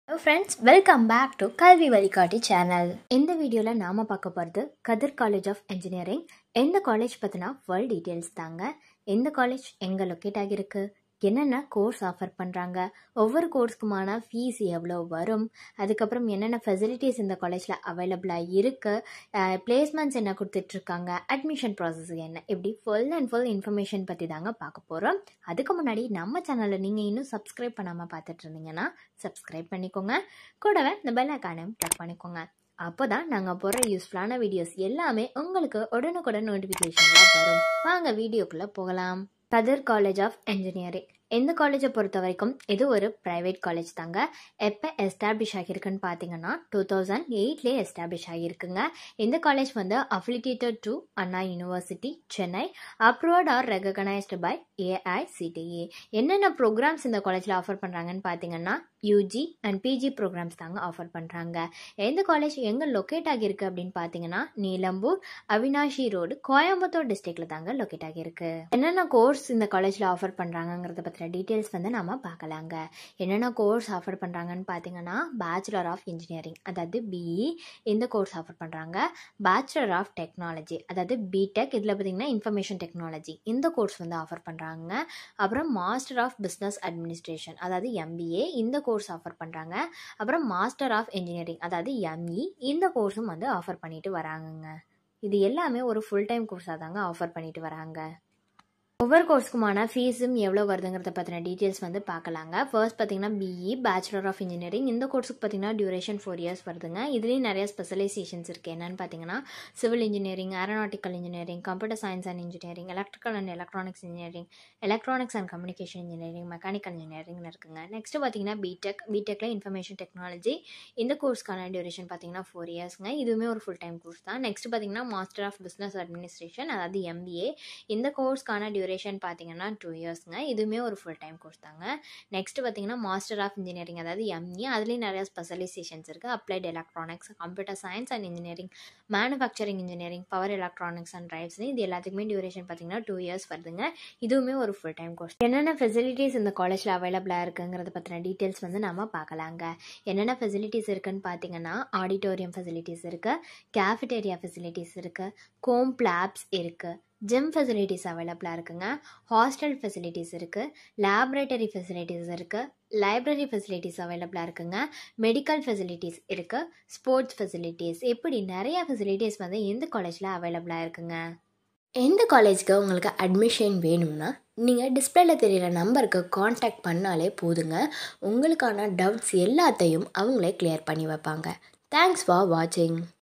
Hello friends, welcome back to Kalvi Valikati channel. இந்த வீடியோல நாம பார்க்க போறது கதிர் காலேஜ் ஆஃப் இன்ஜினியரிங். இந்த காலேஜ் பத்தின ஃபுல் டீடைல்ஸ் தாங்க. இந்த காலேஜ் எங்க லொகேட் ஆகிருக்கு, என்னென்ன கோர்ஸ் ஆஃபர் பண்றாங்க, ஒவ்வொரு கோர்ஸ்க்குமான ஃபீஸ் எவ்வளோ வரும், அதுக்கப்புறம் என்னென்ன ஃபெசிலிட்டிஸ் இந்த காலேஜில் அவைலபிளாக இருக்குது, பிளேஸ்மெண்ட்ஸ் என்ன கொடுத்துட்ருக்காங்க, அட்மிஷன் ப்ராசஸ் என்ன, இப்படி ஃபுல் அண்ட் ஃபுல் இன்ஃபர்மேஷன் பற்றி தாங்க பார்க்க போகிறோம். அதுக்கு முன்னாடி நம்ம சேனலில் நீங்கள் இன்னும் சப்ஸ்கிரைப் பண்ணாமல் பார்த்துட்டு இருந்தீங்கன்னா சப்ஸ்கிரைப் பண்ணிக்கோங்க. கூடவே இந்த பெல் ஐகானையும் கிளிக் பண்ணிக்கோங்க. அப்போ தான் நாங்கள் போடுற யூஸ்ஃபுல்லான வீடியோஸ் எல்லாமே உங்களுக்கு உடனுக்குடன் நோட்டிஃபிகேஷனில் வரும். வாங்க வீடியோக்குள்ளே போகலாம். Kathir college of engineering. இந்த காலேஜை பொறுத்த வரைக்கும் இது ஒரு ப்ரைவேட் காலேஜ் தாங்க. எப்போ எஸ்டாப்ளிஷ் ஆகியிருக்குன்னு பார்த்தீங்கன்னா 2008 எஸ்டாப்ளிஷ் ஆகியிருக்குங்க. இந்த காலேஜ் வந்து affiliated to Anna university Chennai, approved or recognised by AICTE. என்னென்ன ப்ரோக்ராம்ஸ் இந்த காலேஜில் ஆஃபர் பண்ணுறாங்கன்னு பார்த்தீங்கன்னா UG அண்ட் PG ப்ரோக்ராம்ஸ் தாங்க ஆஃபர் பண்ணுறாங்க. இந்த காலேஜ் எங்கே லொக்கேட் ஆகியிருக்கு அப்படின்னு பார்த்தீங்கன்னா நீலம்பூர், அவினாஷி ரோடு, கோயம்புத்தூர் டிஸ்ட்ரிக்டில் தாங்க லொக்கேட் ஆகியிருக்கு. என்னென்ன கோர்ஸ் இந்த காலேஜில் ஆஃபர் பண்ணுறாங்கிறத பற்றின டீட்டெயில்ஸ் வந்து நம்ம பார்க்கலாங்க. என்னென்ன கோர்ஸ் ஆஃபர் பண்ணுறாங்கன்னு பார்த்தீங்கன்னா பேச்சுலர் ஆஃப் இன்ஜினியரிங் அதாவது BE இந்த கோர்ஸ் ஆஃபர் பண்ணுறாங்க. பேச்சுலர் ஆஃப் டெக்னாலஜி அதாவது BTech, இதில் பார்த்தீங்கன்னா இன்ஃபர்மேஷன் டெக்னாலஜி இந்த கோர்ஸ் வந்து ஆஃபர் பண்ணுறாங்க. அப்புறம் மாஸ்டர் ஆஃப் பிஸ்னஸ் அட்மினிஸ்ட்ரேஷன் அதாவது MBA இந்த கோர்ஸ் ஆஃபர் பண்ணுறாங்க. அப்புறம் மாஸ்டர் ஆஃப் இன்ஜினியரிங் அதாவது ME இந்த கோர்ஸும் வந்து ஆஃபர் பண்ணிட்டு வராங்கங்க. இது எல்லாமே ஒரு ஃபுல் டைம் கோர்ஸாக தாங்க ஆஃபர் பண்ணிட்டு வராங்க. ஒவ்வொரு கோர்ஸ்க்குமான ஃபீஸும் எவ்வளோ வருதுங்கிறத பற்றின டீட்டெயில்ஸ் வந்து பார்க்கலாங்க. ஃபர்ஸ்ட் பார்த்தீங்கன்னா BE பேச்சுலர் ஆஃப் இன்ஜினியரிங் இந்த கோர்ஸுக்கு பார்த்தீங்கன்னா டியூரேஷன் 4 இயர்ஸ் வருதுங்க. இதுலேயும் நிறைய ஸ்பெஷலைசேஷன்ஸ் இருக்குது. என்னென்னு பார்த்தீங்கன்னா civil engineering, aeronautical engineering, computer science and engineering, electrical and electronics engineering, electronics and communication engineering, mechanical இன்ஜினியரிங்னு இருக்குங்க. நெக்ஸ்ட் பார்த்தீங்கன்னா BTechல இன்ஃபர்மேஷன் டெக்னாலஜி இந்த கோர்ஸ்க்கான டியூரேஷன் பார்த்தீங்கன்னா 4 இயர்ஸ்ங்க. இதுவுமே ஒரு ஃபுல் டைம் கோர்ஸ் தான். நெக்ஸ்ட் பார்த்தீங்கன்னா மாஸ்டர் ஆஃப் பிஸ்னஸ் அட்மினிஸ்ட்ரேஷன் அதாவது MBA இந்த கோர்ஸ்க்கான டியூரேஷன் பார்த்தீங்கன்னா 2 இயர்ஸ்ங்க. இதுவுமே ஒரு ஃபுல் டைம் கோர்ஸ் தாங்க. நெக்ஸ்ட் பார்த்தீங்கன்னா மாஸ்டர் ஆஃப் இன்ஜினியரிங் அதாவது ME அதுலேயும் நிறைய ஸ்பெஷலைசேஷன்ஸ் இருக்குது. Applied electronics, computer science and engineering, manufacturing engineering, power electronics and drives இது எல்லாத்துக்குமே டியூரேஷன் பார்த்தீங்கன்னா 2 இயர்ஸ் வருதுங்க. இதுவுமே ஒரு ஃபுல் டைம் கோர்ஸ். என்னென்ன ஃபெசிலிட்டிஸ் இந்த காலேஜில் அவைலபிளாக இருக்குங்கிறத பற்றின டீட்டெயில்ஸ் வந்து நம்ம பார்க்கலாங்க. என்னென்ன ஃபெசிலிட்டிஸ் இருக்குன்னு பார்த்தீங்கன்னா ஆடிட்டோரியம் ஃபெசிலிட்டிஸ் இருக்குது, கேஃபிடேரியா ஃபெசிலிட்டிஸ் இருக்குது, கோம்ப் லேப்ஸ் இருக்குது, ஜிம் ஃபெசிலிட்டிஸ் அவைலபிளாக இருக்குங்க, ஹாஸ்டல் ஃபெசிலிட்டிஸ் இருக்குது, லேபரேட்டரி ஃபெசிலிட்டிஸ் இருக்குது, லைப்ரரி ஃபெசிலிட்டிஸ் அவைலபிளாக இருக்குங்க, மெடிக்கல் ஃபெசிலிட்டிஸ் இருக்குது, ஸ்போர்ட்ஸ் ஃபெசிலிட்டிஸ் இப்படி நிறைய ஃபெசிலிட்டிஸ் வந்து இந்த காலேஜில் அவைலபிளாக இருக்குங்க. எந்த காலேஜ்க்கு உங்களுக்கு அட்மிஷன் வேணும்னா நீங்கள் டிஸ்பிளேல தெரிகிற நம்பருக்கு காண்டாக்ட் பண்ணாலே போதுங்க. உங்களுக்கான டவுட்ஸ் எல்லாத்தையும் அவங்களே கிளியர் பண்ணி வைப்பாங்க. தேங்க்ஸ் ஃபார் வாட்சிங்.